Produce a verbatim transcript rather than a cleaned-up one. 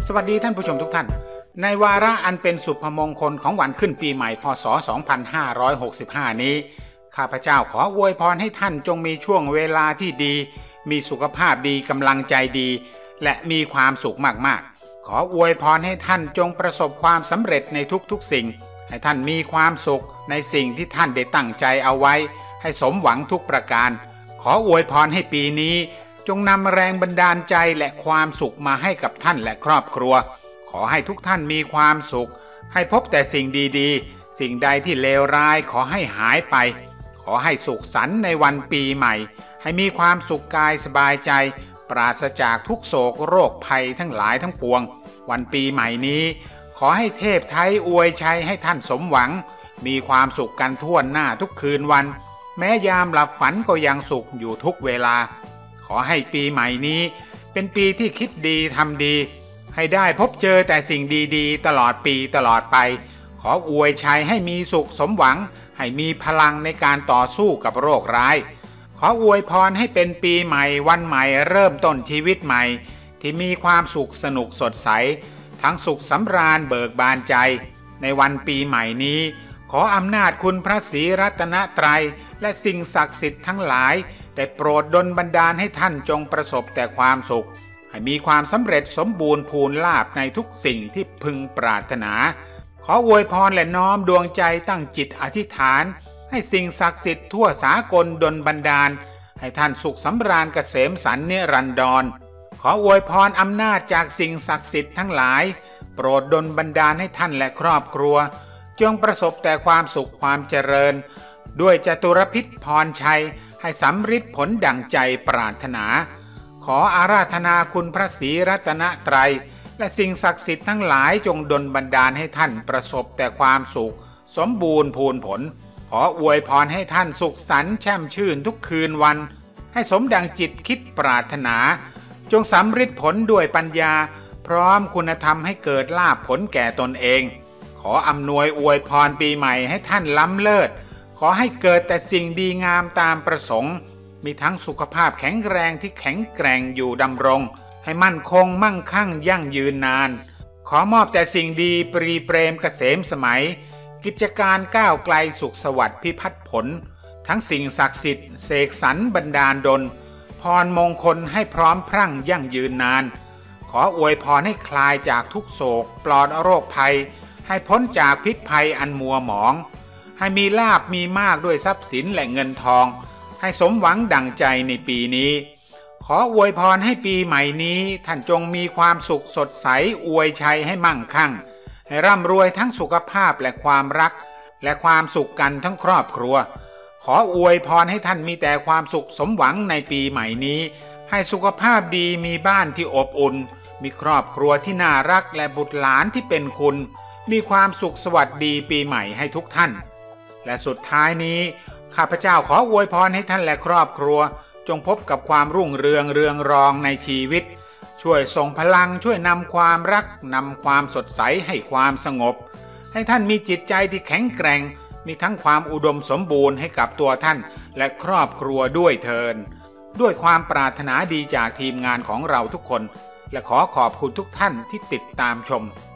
สวัสดีท่านผู้ชมทุกท่านในวาระอันเป็นสุภมงคลของวันขึ้นปีใหม่พ.ศ. สองพันห้าร้อยหกสิบห้านี้ข้าพเจ้าขออวยพรให้ท่านจงมีช่วงเวลาที่ดีมีสุขภาพดีกำลังใจดีและมีความสุขมากๆขออวยพรให้ท่านจงประสบความสำเร็จในทุกๆสิ่งให้ท่านมีความสุขในสิ่งที่ท่านได้ตั้งใจเอาไว้ให้สมหวังทุกประการขออวยพรให้ปีนี้จงนำแรงบันดาลใจและความสุขมาให้กับท่านและครอบครัวขอให้ทุกท่านมีความสุขให้พบแต่สิ่งดีๆสิ่งใดที่เลวร้ายขอให้หายไปขอให้สุขสันต์ในวันปีใหม่ให้มีความสุขกายสบายใจปราศจากทุกโศกโรคภัยทั้งหลายทั้งปวงวันปีใหม่นี้ขอให้เทพไทยอวยชัยให้ท่านสมหวังมีความสุขกันทั่วหน้าทุกคืนวันแม้ยามหลับฝันก็ยังสุขอยู่ทุกเวลาขอให้ปีใหม่นี้เป็นปีที่คิดดีทำดีให้ได้พบเจอแต่สิ่งดีๆตลอดปีตลอดไปขออวยชัยให้มีสุขสมหวังให้มีพลังในการต่อสู้กับโรคร้ายขออวยพรให้เป็นปีใหม่วันใหม่เริ่มต้นชีวิตใหม่ที่มีความสุขสนุกสดใสทั้งสุขสำราญเบิกบานใจในวันปีใหม่นี้ขออำนาจคุณพระศรีรัตนตรัยและสิ่งศักดิ์สิทธิ์ทั้งหลายได้โปรดดลบันดาลให้ท่านจงประสบแต่ความสุขให้มีความสำเร็จสมบูรณ์พูนลาภในทุกสิ่งที่พึงปรารถนาขออวยพรและน้อมดวงใจตั้งจิตอธิษฐานให้สิ่งศักดิ์สิทธิ์ทั่วสากลดลบันดาลให้ท่านสุขสำราญเกษมสันต์นิรันดรขออวยพรอำนาจจากสิ่งศักดิ์สิทธิ์ทั้งหลายโปรดดลบันดาลให้ท่านและครอบครัวจงประสบแต่ความสุขความเจริญด้วยจตุรพิธพรชัยให้สำฤทธิ์ผลดั่งใจปรารถนาขออาราธนาคุณพระศรีรัตนตรัยและสิ่งศักดิ์สิทธิ์ทั้งหลายจงดลบันดาลให้ท่านประสบแต่ความสุขสมบูรณ์พูนผลขออวยพรให้ท่านสุขสันต์แช่มชื่นทุกคืนวันให้สมดังจิตคิดปรารถนาจงสำฤทธิ์ผลด้วยปัญญาพร้อมคุณธรรมให้เกิดลาภผลแก่ตนเองขออำนวยอวยพรปีใหม่ให้ท่านล้ำเลิศขอให้เกิดแต่สิ่งดีงามตามประสงค์มีทั้งสุขภาพแข็งแรงที่แข็งแกร่งอยู่ดำรงให้มั่นคงมั่งคั่งยั่งยืนนานขอมอบแต่สิ่งดีปรีเปรมเกษมสมัยกิจการก้าวไกลสุขสวัสดิ์พิพัฒน์ผลทั้งสิ่งศักดิ์สิทธิ์เสกสรรบันดาลดลพรมงคลให้พร้อมพรั่งยั่งยืนนานขออวยพรให้คลายจากทุกโศกปลอดโรคภัยให้พ้นจากพิษภัยอันมัวหมองให้มีลาภมีมากด้วยทรัพย์สินและเงินทองให้สมหวังดั่งใจในปีนี้ขออวยพรให้ปีใหม่นี้ท่านจงมีความสุขสดใสอวยชัยให้มั่งคั่งให้ร่ำรวยทั้งสุขภาพและความรักและความสุขกันทั้งครอบครัวขออวยพรให้ท่านมีแต่ความสุขสมหวังในปีใหม่นี้ให้สุขภาพดีมีบ้านที่อบอุ่นมีครอบครัวที่น่ารักและบุตรหลานที่เป็นคุณมีความสุขสวัสดีปีใหม่ให้ทุกท่านและสุดท้ายนี้ข้าพเจ้าขออวยพรให้ท่านและครอบครัวจงพบกับความรุ่งเรืองเรืองรองในชีวิตช่วยส่งพลังช่วยนำความรักนำความสดใสให้ความสงบให้ท่านมีจิตใจที่แข็งแกร่งมีทั้งความอุดมสมบูรณ์ให้กับตัวท่านและครอบครัวด้วยเถิดด้วยความปรารถนาดีจากทีมงานของเราทุกคนและขอขอบคุณทุกท่านที่ติดตามชม